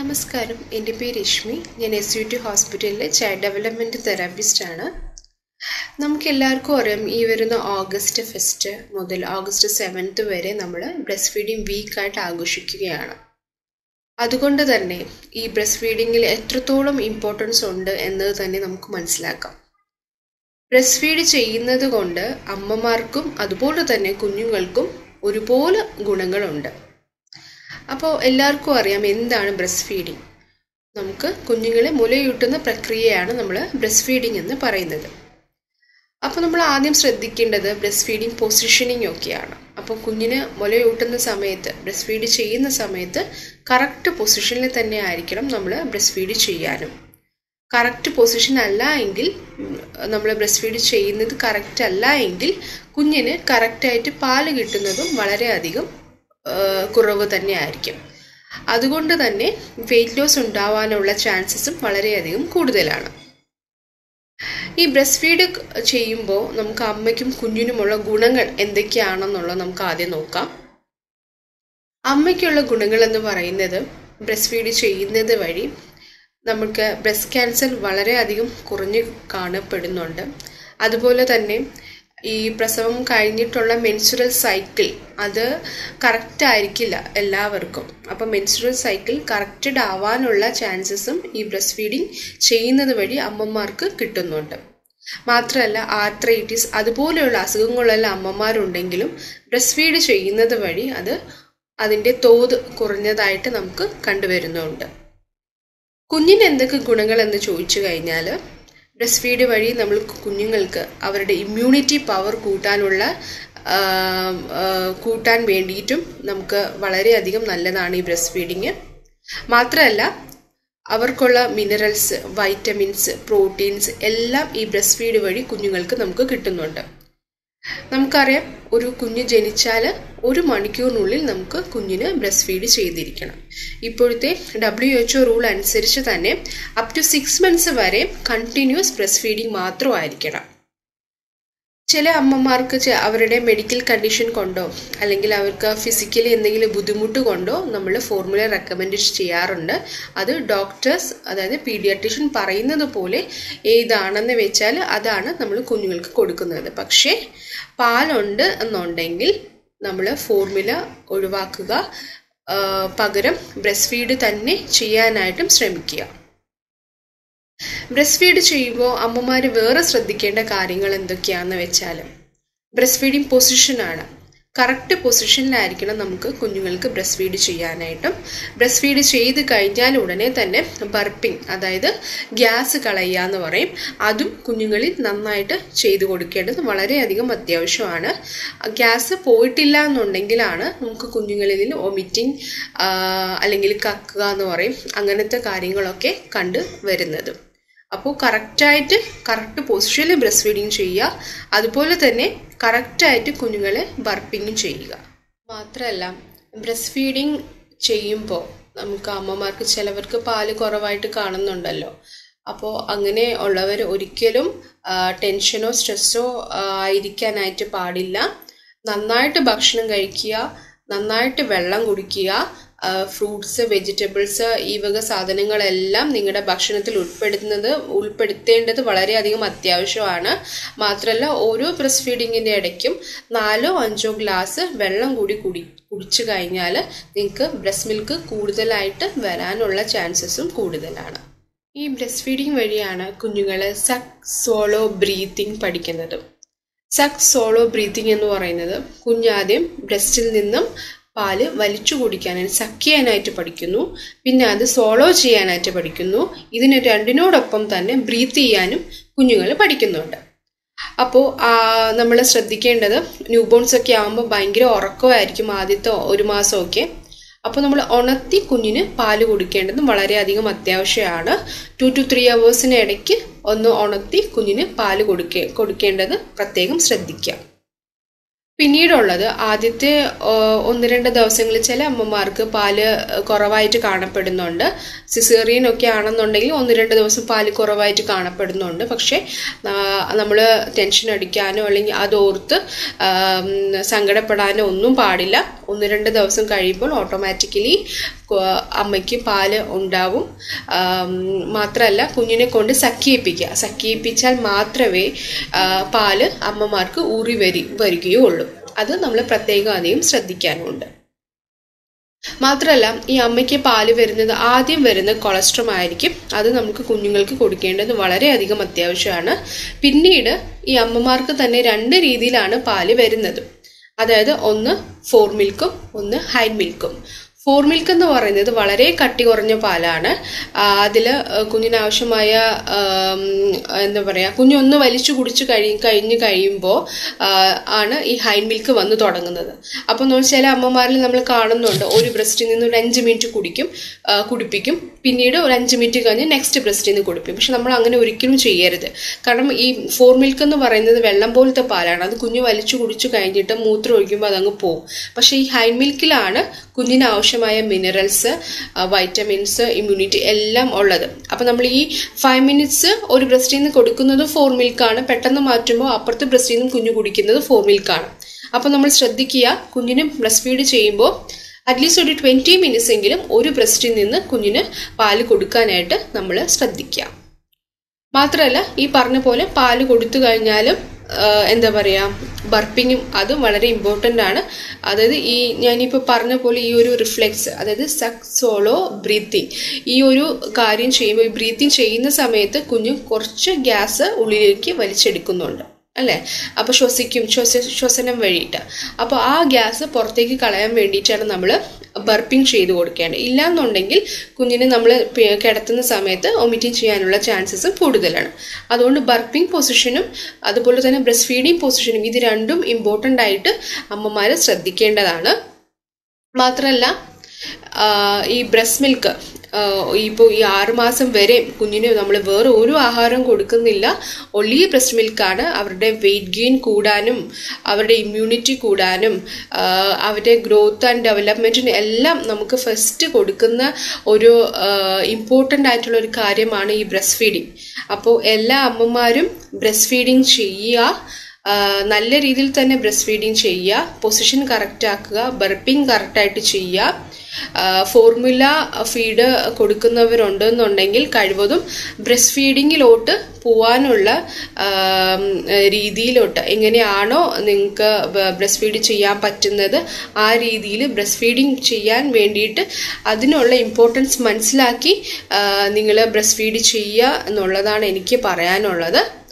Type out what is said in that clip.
നമസ്കാരം, എൻ്റെ പേര് രശ്മി. ഞാൻ SUT ഹോസ്പിറ്റലിലെ ചൈൽഡ് ഡെവലപ്മെൻറ്റ് തെറാപ്പിസ്റ്റാണ്. നമുക്കെല്ലാവർക്കും അറിയാം, ഈ വരുന്ന ഓഗസ്റ്റ് 1 മുതൽ ഓഗസ്റ്റ് 7 വരെ നമ്മൾ ബ്രസ്റ്റ് ഫീഡിങ് വീക്കായിട്ട് ആഘോഷിക്കുകയാണ്. അതുകൊണ്ട് തന്നെ ഈ ബ്രസ്റ്റ് ഫീഡിങ്ങിൽ എത്രത്തോളം ഇമ്പോർട്ടൻസ് ഉണ്ട് എന്നത് തന്നെ നമുക്ക് മനസ്സിലാക്കാം. ബ്രസ്റ്റ് ഫീഡ് ചെയ്യുന്നത് കൊണ്ട് അമ്മമാർക്കും അതുപോലെ തന്നെ കുഞ്ഞുങ്ങൾക്കും ഒരുപോലെ ഗുണങ്ങളുണ്ട്. അപ്പോൾ എല്ലാവർക്കും അറിയാം എന്താണ് ബ്രസ്റ്റ് ഫീഡിങ്. നമുക്ക് കുഞ്ഞുങ്ങളെ മുലയൂട്ടുന്ന പ്രക്രിയയാണ് നമ്മൾ ബ്രസ്റ്റ് ഫീഡിങ് എന്ന് പറയുന്നത്. അപ്പോൾ നമ്മൾ ആദ്യം ശ്രദ്ധിക്കേണ്ടത് ബ്രസ്റ്റ് ഫീഡിങ് പൊസിഷനിങ് ഒക്കെയാണ്. അപ്പോൾ കുഞ്ഞിന് മുലയൂട്ടുന്ന സമയത്ത്, ബ്രസ്റ്റ് ഫീഡ് ചെയ്യുന്ന സമയത്ത് കറക്റ്റ് പൊസിഷനിൽ തന്നെ ആയിരിക്കണം നമ്മൾ ബ്രസ്റ്റ് ഫീഡ് ചെയ്യാനും. കറക്റ്റ് പൊസിഷൻ അല്ല എങ്കിൽ, നമ്മൾ ബ്രസ്റ്റ് ഫീഡ് ചെയ്യുന്നത് കറക്റ്റ് അല്ല എങ്കിൽ കുഞ്ഞിന് കറക്റ്റായിട്ട് പാല് കിട്ടുന്നതും വളരെയധികം കുറവ് തന്നെ ആയിരിക്കും. അതുകൊണ്ട് തന്നെ വെയിറ്റ് ലോസ് ഉണ്ടാവാനുള്ള ചാൻസസും വളരെയധികം കൂടുതലാണ്. ഈ ബ്രസ്റ്റ് ഫീഡ് ചെയ്യുമ്പോൾ നമുക്ക് അമ്മയ്ക്കും കുഞ്ഞിനുമുള്ള ഗുണങ്ങൾ എന്തൊക്കെയാണെന്നുള്ളത് നമുക്ക് ആദ്യം നോക്കാം. അമ്മയ്ക്കുള്ള ഗുണങ്ങൾ എന്ന് പറയുന്നത്, ബ്രസ്റ്റ് ഫീഡ് ചെയ്യുന്നത് വഴി നമുക്ക് ബ്രസ്റ്റ് ക്യാൻസർ വളരെയധികം കുറഞ്ഞു കാണപ്പെടുന്നുണ്ട്. അതുപോലെ തന്നെ ഈ പ്രസവം കഴിഞ്ഞിട്ടുള്ള മെൻസ്ട്രുവൽ സൈക്കിൾ അത് കറക്റ്റ് ആയിരിക്കില്ല എല്ലാവർക്കും. അപ്പം മെൻസ്ട്രുവൽ സൈക്കിൾ കറക്റ്റഡ് ആവാനുള്ള ചാൻസസും ഈ ബ്രസ്റ്റ് ഫീഡിങ് ചെയ്യുന്നത് വഴി അമ്മമാർക്ക് കിട്ടുന്നുണ്ട്. മാത്രമല്ല, ആർത്രൈറ്റിസ് അതുപോലെയുള്ള അസുഖങ്ങളുള്ള അമ്മമാരുണ്ടെങ്കിലും ബ്രസ്റ്റ് ഫീഡ് ചെയ്യുന്നത് വഴി അതിൻ്റെ തോത് കുറഞ്ഞതായിട്ട് നമുക്ക് കണ്ടുവരുന്നുണ്ട്. കുഞ്ഞിന് എന്തൊക്കെ ഗുണങ്ങൾ എന്ന് ചോദിച്ചു കഴിഞ്ഞാൽ, ബ്രസ്റ്റ് ഫീഡ് വഴി നമ്മൾ കുഞ്ഞുങ്ങൾക്ക് അവരുടെ ഇമ്മ്യൂണിറ്റി പവർ കൂട്ടാൻ വേണ്ടിയിട്ടും നമുക്ക് വളരെയധികം നല്ലതാണ് ഈ ബ്രസ്റ്റ് ഫീഡിങ്. മാത്രമല്ല, അവർക്കുള്ള മിനറൽസ്, വൈറ്റമിൻസ്, പ്രോട്ടീൻസ് എല്ലാം ഈ ബ്രസ്റ്റ് ഫീഡ് വഴി കുഞ്ഞുങ്ങൾക്ക് നമുക്ക് കിട്ടുന്നുണ്ട്. നമുക്കറിയാം, ഒരു കുഞ്ഞ് ജനിച്ചാൽ 1 മണിക്കൂറിനുള്ളിൽ നമുക്ക് കുഞ്ഞിന് ബ്രസ്റ്റ് ഫീഡ് ചെയ്തിരിക്കണം. ഇപ്പോഴത്തെ WHO റൂൾ അനുസരിച്ച് തന്നെ അപ് ടു 6 months വരെ കണ്ടിന്യൂസ് ബ്രസ്റ്റ് ഫീഡിങ് മാത്രമായിരിക്കണം. ചില അമ്മമാർക്ക് അവരുടെ മെഡിക്കൽ കണ്ടീഷൻ കൊണ്ടോ അല്ലെങ്കിൽ അവർക്ക് ഫിസിക്കലി എന്തെങ്കിലും ബുദ്ധിമുട്ട് കൊണ്ടോ നമ്മൾ ഫോർമുല റെക്കമെൻഡ് ചെയ്യാറുണ്ട്. അത് ഡോക്ടേഴ്സ്, അതായത് പീഡിയാട്രീഷ്യൻ പറയുന്നത് പോലെ ഏതാണെന്ന് വെച്ചാൽ അതാണ് നമ്മൾ കുഞ്ഞുങ്ങൾക്ക് കൊടുക്കുന്നത്. പക്ഷേ പാലുണ്ട് എന്നുണ്ടെങ്കിൽ നമ്മൾ ഫോർമുല ഒഴിവാക്കുക, പകരം ബ്രസ്റ്റ് ഫീഡ് തന്നെ ചെയ്യാനായിട്ടും ശ്രമിക്കുക. ബ്രസ്റ്റ് ഫീഡ് ചെയ്യുമ്പോൾ അമ്മമാർ വേറെ ശ്രദ്ധിക്കേണ്ട കാര്യങ്ങൾ എന്തൊക്കെയാണെന്ന് വെച്ചാൽ, ബ്രസ്റ്റ് ഫീഡിങ് പൊസിഷനാണ്. കറക്റ്റ് പൊസിഷനിലായിരിക്കണം നമുക്ക് കുഞ്ഞുങ്ങൾക്ക് ബ്രസ്റ്റ് ഫീഡ് ചെയ്യാനായിട്ടും. ബ്രസ്റ്റ് ഫീഡ് ചെയ്ത് കഴിഞ്ഞാൽ ഉടനെ തന്നെ ബർപ്പിംഗ്, അതായത് ഗ്യാസ് കളയുക എന്ന് പറയും, അതും കുഞ്ഞുങ്ങളിൽ നന്നായിട്ട് ചെയ്തു കൊടുക്കേണ്ടത് വളരെയധികം അത്യാവശ്യമാണ്. ഗ്യാസ് പോയിട്ടില്ല എന്നുണ്ടെങ്കിലാണ് നമുക്ക് കുഞ്ഞുങ്ങളിൽ വൊമിറ്റിംഗ് അല്ലെങ്കിൽ കക്കുക എന്ന് പറയും, അങ്ങനത്തെ കാര്യങ്ങളൊക്കെ കണ്ടു വരുന്നത്. അപ്പോൾ കറക്റ്റ് പൊസിഷനിൽ ബ്രസ്റ്റ് ഫീഡിങ് ചെയ്യുക. അതുപോലെ തന്നെ കറക്റ്റായിട്ട് കുഞ്ഞുങ്ങളെ ബർപ്പിങ്ങും ചെയ്യുക. മാത്രമല്ല, ബ്രസ്റ്റ് ഫീഡിങ് ചെയ്യുമ്പോൾ നമുക്ക് അമ്മമാർക്ക് ചിലവർക്ക് പാല് കുറവായിട്ട് കാണുന്നുണ്ടല്ലോ. അപ്പോൾ അങ്ങനെ ഉള്ളവർ ഒരിക്കലും ടെൻഷനോ സ്ട്രെസ്സോ ആയിരിക്കാനായിട്ട് പാടില്ല. നന്നായിട്ട് ഭക്ഷണം കഴിക്കുക, നന്നായിട്ട് വെള്ളം കുടിക്കുക, ഫ്രൂട്ട്സ്, വെജിറ്റബിൾസ്, ഈ വക സാധനങ്ങളെല്ലാം നിങ്ങളുടെ ഭക്ഷണത്തിൽ ഉൾപ്പെടുത്തേണ്ടത് വളരെയധികം അത്യാവശ്യമാണ്. മാത്രമല്ല, ഓരോ ബ്രസ്റ്റ് ഫീഡിങ്ങിൻ്റെ ഇടയ്ക്കും 4-5 ഗ്ലാസ് വെള്ളം കൂടി കുടിച്ചു കഴിഞ്ഞാൽ നിങ്ങൾക്ക് ബ്രസ്റ്റ് മിൽക്ക് കൂടുതലായിട്ട് വരാനുള്ള ചാൻസസും കൂടുതലാണ്. ഈ ബ്രസ്റ്റ് ഫീഡിങ് വഴിയാണ് കുഞ്ഞുങ്ങൾ സക്ക് സോളോ ബ്രീത്തിങ് പഠിക്കുന്നത്. സക്ക് സോളോ ബ്രീത്തിങ് എന്ന് പറയുന്നത്, കുഞ്ഞാദ്യം ബ്രസ്റ്റിൽ നിന്നും പാല് വലിച്ചു കുടിക്കാനായിട്ട്, സക്ക് ചെയ്യാനായിട്ട് പഠിക്കുന്നു, പിന്നെ അത് സോളോ ചെയ്യാനായിട്ട് പഠിക്കുന്നു. ഇതിന് രണ്ടിനോടൊപ്പം തന്നെ ബ്രീത്ത് ചെയ്യാനും കുഞ്ഞുങ്ങൾ പഠിക്കുന്നുണ്ട്. അപ്പോൾ നമ്മൾ ശ്രദ്ധിക്കേണ്ടത്, ന്യൂ ബോൺസ് ഒക്കെ ആകുമ്പോൾ ഭയങ്കര ഉറക്കമായിരിക്കും ആദ്യത്തെ 1 മാസമൊക്കെ. അപ്പോൾ നമ്മൾ ഉണർത്തി കുഞ്ഞിന് പാല് കൊടുക്കേണ്ടതും വളരെയധികം അത്യാവശ്യമാണ്. 2 to 3 hours ഇടയ്ക്ക് ഒന്ന് ഉണർത്തി കുഞ്ഞിന് പാല് കൊടുക്കേണ്ടത് പ്രത്യേകം ശ്രദ്ധിക്കുക. പിന്നീടുള്ളത്, ആദ്യത്തെ 1-2 ദിവസങ്ങളിൽ ചില അമ്മമാർക്ക് പാല് കുറവായിട്ട് കാണപ്പെടുന്നുണ്ട്. സിസേറിയൻ ഒക്കെ ആണെന്നുണ്ടെങ്കിൽ 1-2 ദിവസം പാല് കുറവായിട്ട് കാണപ്പെടുന്നുണ്ട്. പക്ഷേ നമ്മൾ ടെൻഷൻ അടിക്കാനോ അല്ലെങ്കിൽ അതോർത്ത് സങ്കടപ്പെടാനോ ഒന്നും പാടില്ല. 1-2 ദിവസം കഴിയുമ്പോൾ ഓട്ടോമാറ്റിക്കലി അമ്മയ്ക്ക് പാല് ഉണ്ടാവും. മാത്രമല്ല കുഞ്ഞിനെ കൊണ്ട് സക്കിയിപ്പിച്ചാൽ മാത്രമേ പാല് അമ്മമാർക്ക് ഊറി വരികയുള്ളൂ. അത് നമ്മൾ പ്രത്യേകം അധികം ശ്രദ്ധിക്കാനുണ്ട്. മാത്രമല്ല ഈ അമ്മയ്ക്ക് പാല് ആദ്യം വരുന്ന കൊളസ്ട്രോൾ ആയിരിക്കും. അത് നമുക്ക് കുഞ്ഞുങ്ങൾക്ക് കൊടുക്കേണ്ടത് വളരെയധികം അത്യാവശ്യമാണ്. പിന്നീട് ഈ അമ്മമാർക്ക് തന്നെ 2 രീതിയിലാണ് പാല് വരുന്നത്. അതായത് ഒന്ന് ഫോർ മിൽക്കും ഒന്ന് ഹൈഡ് മിൽക്കും. ഫോർ മിൽക്ക് എന്ന് പറയുന്നത് വളരെ കട്ടി കുറഞ്ഞ പാലാണ്. അതിൽ കുഞ്ഞിനാവശ്യമായ എന്താ പറയുക, കുഞ്ഞൊന്ന് വലിച്ചു കുടിച്ച് കഴിഞ്ഞ് കഴിയുമ്പോൾ ആണ് ഈ ഹൈഡ് മിൽക്ക് വന്ന് തുടങ്ങുന്നത്. അപ്പോൾ ചില അമ്മമാരിൽ നമ്മൾ കാണുന്നുണ്ട്, ഒരു ബ്രസ്റ്റിൽ നിന്ന് ഒരു 5 മിനിറ്റ് കുടിപ്പിക്കും, പിന്നീട് ഒരു 5 മിനിറ്റ് കഴിഞ്ഞ് നെക്സ്റ്റ് ബ്രസ്റ്റിൽ നിന്ന് കുടിപ്പിക്കും. പക്ഷെ നമ്മൾ അങ്ങനെ ഒരിക്കലും ചെയ്യരുത്. കാരണം ഈ ഫോർ മിൽക്ക് എന്ന് പറയുന്നത് വെള്ളം പോലത്തെ പാലാണ്. അത് കുഞ്ഞ് വലിച്ചു കുടിച്ചു കഴിഞ്ഞിട്ട് മൂത്രം ഒഴിക്കുമ്പോൾ അതങ്ങ് പോകും. പക്ഷേ ഈ ഹൈഡ് മിൽക്കിലാണ് കുഞ്ഞിന് ആവശ്യമായ മിനറൽസ്, വൈറ്റമിൻസ്, ഇമ്മ്യൂണിറ്റി എല്ലാം ഉള്ളത്. അപ്പം നമ്മൾ ഈ 5 മിനിറ്റ്സ് ഒരു ബ്രസ്റ്റിൽ നിന്ന് കൊടുക്കുന്നത് ഫോർ മിൽക്കാണ്. പെട്ടെന്ന് മാറ്റുമ്പോൾ അപ്പുറത്തെ ബ്രസ്റ്റിൽ നിന്ന് കുഞ്ഞ് കുടിക്കുന്നത് ഫോർ മിൽക്കാണ്. അപ്പം നമ്മൾ ശ്രദ്ധിക്കുക, കുഞ്ഞിന് ബ്രസ്റ്റ് ഫീഡ് ചെയ്യുമ്പോൾ അറ്റ്ലീസ്റ്റ് ഒരു 20 മിനിറ്റ്സ് എങ്കിലും ഒരു ബ്രസ്റ്റിൽ നിന്ന് കുഞ്ഞിന് പാല് കൊടുക്കാനായിട്ട് നമ്മൾ ശ്രദ്ധിക്കുക. മാത്രമല്ല ഈ പറഞ്ഞ പോലെ പാല് കൊടുത്തു കഴിഞ്ഞാലും എന്താ പറയുക, ബർപ്പിങ്ങും അതും വളരെ ഇമ്പോർട്ടൻ്റ് ആണ്. അതായത് ഈ ഞാനിപ്പോൾ പറഞ്ഞ പോലെ ഈ ഒരു റിഫ്ലെക്സ്, അതായത് സക്ക് സോളോ ബ്രീത്തിങ്, ഈ ഒരു കാര്യം ചെയ്യുമ്പോൾ, ഈ ബ്രീത്തിങ് ചെയ്യുന്ന സമയത്ത് കുഞ്ഞ് കുറച്ച് ഗ്യാസ് ഉള്ളിലേക്ക് വലിച്ചെടുക്കുന്നുണ്ട് അല്ലേ? അപ്പോൾ ശ്വസനം വഴിയിട്ട്. അപ്പോൾ ആ ഗ്യാസ് പുറത്തേക്ക് കളയാൻ വേണ്ടിയിട്ടാണ് നമ്മൾ ബർപ്പിങ് ചെയ്ത് കൊടുക്കേണ്ടത്. ഇല്ലാന്നുണ്ടെങ്കിൽ കുഞ്ഞിനെ നമ്മൾ കിടത്തുന്ന സമയത്ത് വൊമിറ്റിങ് ചെയ്യാനുള്ള ചാൻസസ് കൂടുതലാണ്. അതുകൊണ്ട് ബർപ്പിങ് പൊസിഷനും അതുപോലെ തന്നെ ബ്രസ്റ്റ് ഫീഡിങ് പൊസിഷനും ഇത് രണ്ടും ഇമ്പോർട്ടൻ്റ് ആയിട്ട് അമ്മമാർ ശ്രദ്ധിക്കേണ്ടതാണ്. മാത്രമല്ല ഈ ബ്രസ്റ്റ് മിൽക്ക് ഇപ്പോൾ ഈ 6 മാസം വരെ കുഞ്ഞിന് നമ്മൾ വേറെ ഒരു ആഹാരം കൊടുക്കുന്നില്ല. ഒള്ളി ബ്രസ്റ്റ് മിൽക്കാണ്. അവരുടെ വെയിറ്റ് ഗെയിൻ കൂടാനും അവരുടെ ഇമ്മ്യൂണിറ്റി കൂടാനും അവരുടെ ഗ്രോത്ത് ആൻഡ് ഡെവലപ്മെൻറ്റിന് എല്ലാം നമുക്ക് ഫസ്റ്റ് കൊടുക്കുന്ന ഒരു ഇമ്പോർട്ടൻ്റ് ആയിട്ടുള്ള ഒരു കാര്യമാണ് ഈ ബ്രസ്റ്റ് ഫീഡിങ്. അപ്പോൾ എല്ലാ അമ്മമാരും ബ്രസ്റ്റ് ഫീഡിങ് ചെയ്യുക. നല്ല രീതിയിൽ തന്നെ ബ്രസ്റ്റ് ഫീഡിങ് ചെയ്യുക. പൊസിഷൻ കറക്റ്റ് ആക്കുക. ബർപ്പിംഗ് കറക്റ്റായിട്ട് ചെയ്യുക. ഫോർമുല ഫീഡ് കൊടുക്കുന്നവരുണ്ടെന്നുണ്ടെങ്കിൽ കഴിവതും ബ്രസ്റ്റ് ഫീഡിങ്ങിലോട്ട് പോവാനുള്ള രീതിയിലോട്ട് എങ്ങനെയാണോ നിങ്ങൾക്ക് ബ്രസ്റ്റ് ഫീഡ് ചെയ്യാൻ പറ്റുന്നത് ആ രീതിയിൽ ബ്രസ്റ്റ് ഫീഡിങ് ചെയ്യാൻ വേണ്ടിയിട്ട് അതിനുള്ള ഇമ്പോർട്ടൻസ് മനസ്സിലാക്കി നിങ്ങൾ ബ്രസ്റ്റ് ഫീഡ് ചെയ്യുക എന്നുള്ളതാണ് എനിക്ക് പറയാനുള്ളത്.